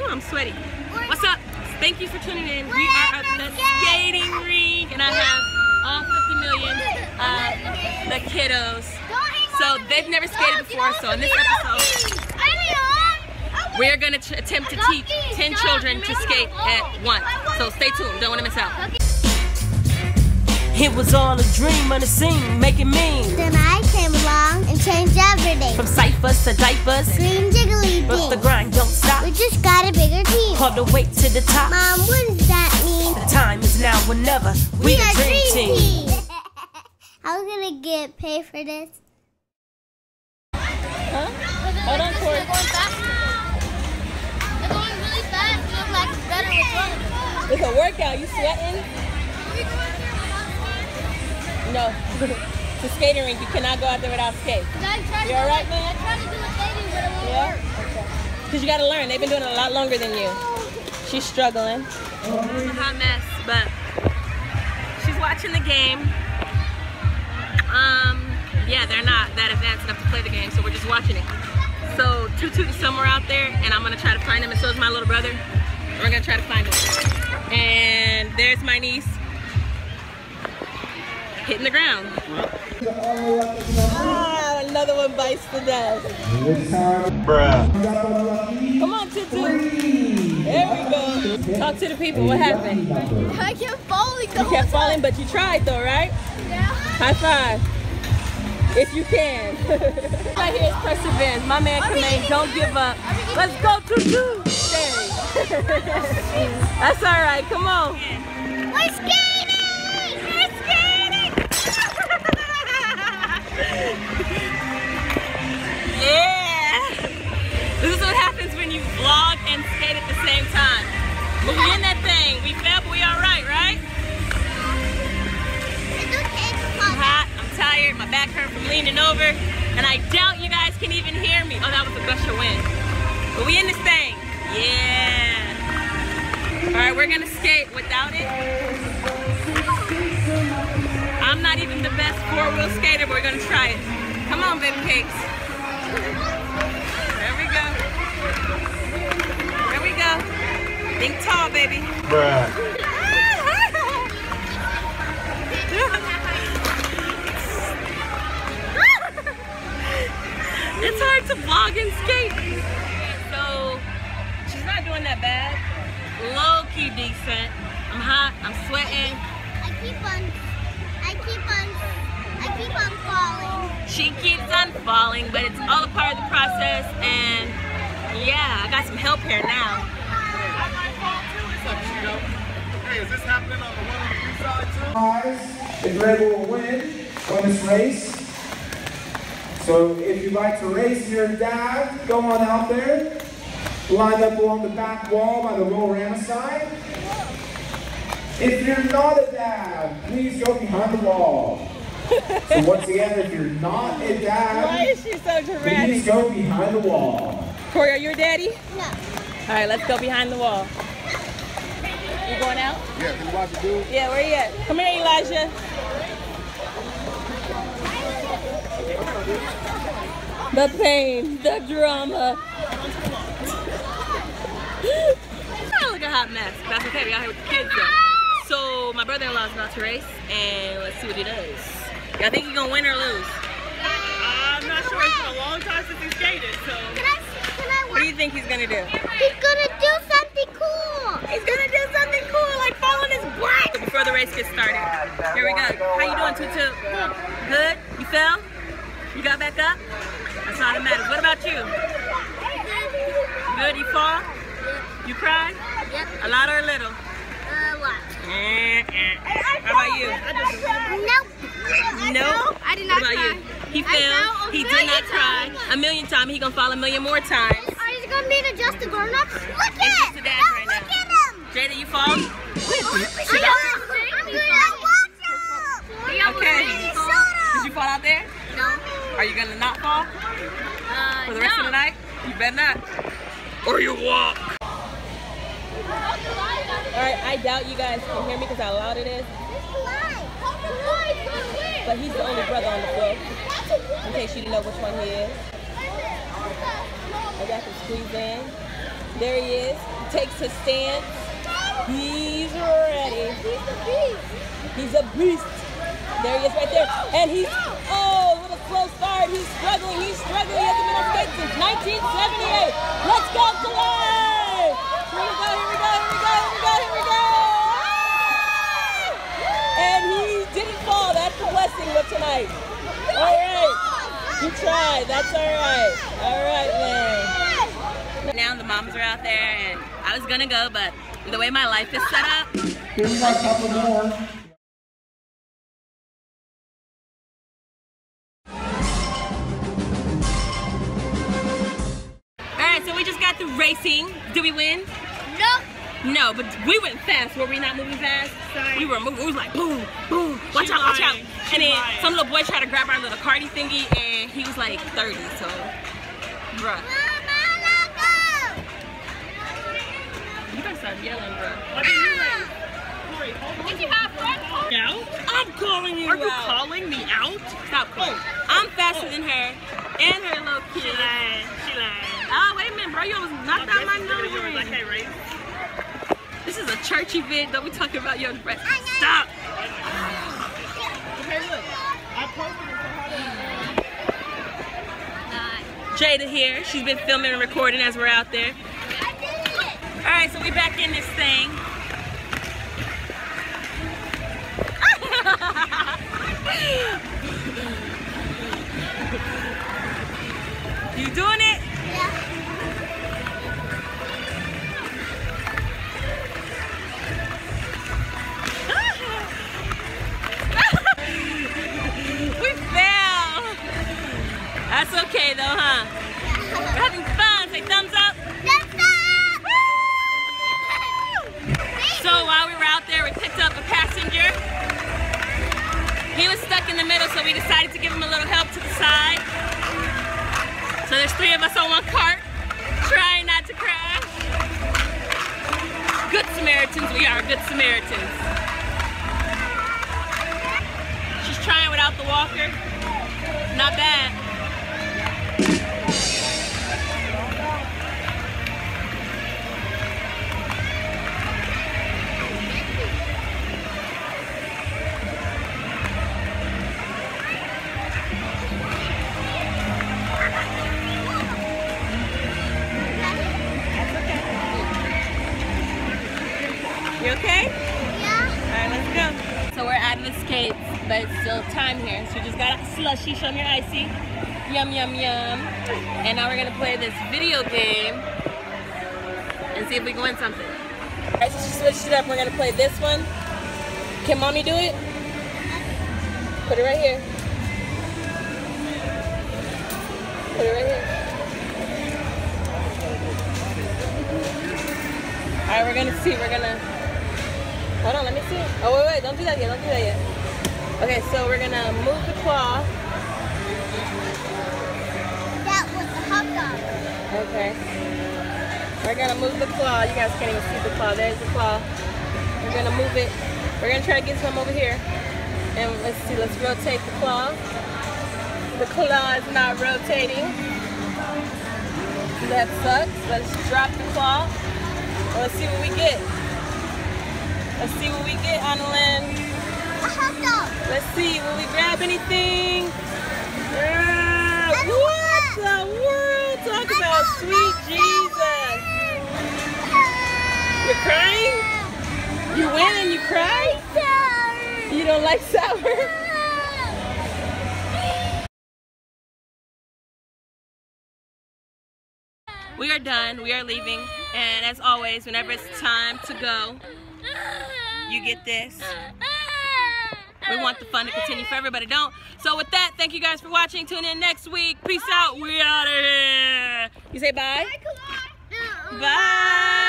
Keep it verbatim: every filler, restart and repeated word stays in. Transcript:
I'm sweaty. What's up? Thank you for tuning in. We are at the skating rink, and I have all fifty million of the kiddos. So they've never skated before, so in this episode, we're going to attempt to teach ten children to skate at once. So stay tuned, don't want to miss out. It was all a dream on the scene, making mean. Then I came along and changed everything. From ciphers to diapers, Green jiggly but the grind don't stop. We just got a bigger team. All the way to the top. Mom, what does that mean? The time is now or never. We, we the dream, dream team. team. I'm gonna get paid for this. Huh? Hold on, Corey. They're going faster. They're going really fast. It looks like it's better with running. It's a workout. You sweating? No. The skating rink, you cannot go out there without skates. You alright, man? I tried to do a skating, but it won't Yeah? work. Okay. Because you got to learn. They've been doing it a lot longer than you. She's struggling. It's a hot mess, but she's watching the game. Um, yeah, they're not that advanced enough to play the game, so we're just watching it. So Tutu is somewhere out there, and I'm going to try to find him, and so is my little brother. And we're going to try to find him. And there's my niece. Hitting the ground. Ah, another one bites the dust. Bruh. Come on, Tutu. There we go. Talk to the people. What happened? I kept falling the You whole kept time. falling, but you tried though, right? Yeah. High five. If you can. Right here is perseverance. My man Kame, don't give up. Let's go, Tutu. Stay. That's all right. Come on. We're skating! We're skating! Yeah! This is what happens when you vlog and skate at the same time. But we in that thing. We fell, but we alright, right? It's okay to I'm hot, I'm tired, my back hurt from leaning over, and I doubt you guys can even hear me. Oh, that was a gush of wind. But we in this thing. Yeah! Alright, we're gonna skate without it. I'm not even the best four-wheel skater, but we're gonna try it. Come on, baby cakes. There we go. There we go. Think tall, baby. Bruh. It's hard to vlog and skate. So, she's not doing that bad. Low-key decent. I'm hot, I'm sweating. I keep on, I keep on, I keep on falling. She keeps on falling, but it's all a part of the process, and yeah, I got some help here now. What's up, Cheeto? Hey, is this happening on the one on the free side too? If Red will win on this race. So if you'd like to race your dad, go on out there. Line up along the back wall by the Roll-Rama side. If you're not a dad, please go behind the wall. So once again, if you're not a dad, Why is she so please dramatic? go behind the wall. Corey, are you a daddy? No. All right, let's go behind the wall. You going out? Yeah, can you watch it, dude? Yeah, where you at? Come here, Elijah. The pain, the drama. Oh, look a hot mess. That's okay, we out here with the kids though. So my brother-in-law is about to race, and let's see what he does. Y'all think he's gonna win or lose? I'm not sure. It's been a long time since he skated, so. Can I, can I What do you think he's gonna do? He's gonna do something cool. He's gonna do something cool, like fall on his butt. Before the race gets started, here we go. How you doing, Tutu? Good. You fell? You got back up? That's all that matters. What about you? Good. You fall? You cry? Yep. A lot or a little? Uh, what? Eh, eh. How about you? Nope. Nope. I did What not about cry. you? He I fell. fell a He did million not cry. times. A million times. He gonna fall a million more times. Are you gonna be to just the grown-ups? Look It's at just a dad right Look now. at him. Jada, you fall? I'm Okay. Did you fall out there? No. Are you gonna not fall Uh, for the rest no. of the night? You better not. Or you walk. Alright, I doubt you guys can hear me because how loud it is. But he's the only brother on the floor. In case you didn't know which one he is. Maybe I can squeeze in. There he is. He takes his stance. He's ready. He's the beast. He's a beast. There he is right there. And he's, oh, a little slow start. He's struggling. He's struggling. He hasn't been on skates since nineteen seventy-eight. Let's go, Kalai! Here we go, here we go, here we go, here we go, here we go. And he didn't fall. That's the blessing of tonight. All right. He tried. That's all right. All right, man. Now the moms are out there, and I was going to go, but the way my life is set up. Here's a couple more. Alright, so we just got through racing. Did we win? No. No, but we went fast. Were we not moving fast? Sorry. We were moving. It was like boom, boom. Watch She out, watch out. lying. And She then lying. some little boy tried to grab our little cardi thingy, and he was like thirty, so bruh. You better stop yelling, bruh. What did you race? Corey, hold on. Did you have friends? Out? I'm calling you Are you out. calling me out? Stop calling. I'm faster than her and her little She kid. lying. She lying. Oh, wait a minute, bro. You almost knocked out my nose I ring. can't race. This is a church event. Don't be talking about your friends. Stop. Okay, look. I posted it. Jada here. She's been filming and recording as we're out there. All right, so we back in this thing. You doing it? We fell. That's okay though, huh? We're having fun. Say thumbs up. So while we were out there, we picked up a passenger. He was stuck in the middle, so we decided to give him a little help to the side. So there's three of us on one cart, trying not to crash. Good Samaritans, we are good Samaritans. She's trying without the walker. Not bad. You okay? Yeah. Alright, let's go. So we're out of the skates, but it's still time here. So we just got a slushy, show me your icy. Yum, yum, yum. And now we're gonna play this video game and see if we can win something. Alright, so she switched it up. We're gonna play this one. Can mommy do it? Put it right here. Put it right here. Alright, we're gonna see. We're gonna. Hold on, let me see. Oh, wait, wait, don't do that yet, don't do that yet. Okay, so we're gonna move the claw. That was the hot dog. Okay. We're gonna move the claw. You guys can't even see the claw. There's the claw. We're gonna move it. We're gonna try to get some over here. And let's see, let's rotate the claw. The claw is not rotating. That sucks. Let's drop the claw. Well, let's see what we get. Let's see what we get on the land. A hot dog. Let's see, will we grab anything? Yeah. And What the world? Talk about sweet Jesus. You're crying? You win and you cry? You don't like sour? We are done, we are leaving, and as always, whenever it's time to go, you get this. We want the fun to continue forever, but it don't. So with that, thank you guys for watching. Tune in next week. Peace out. We out of here. You say bye? Bye.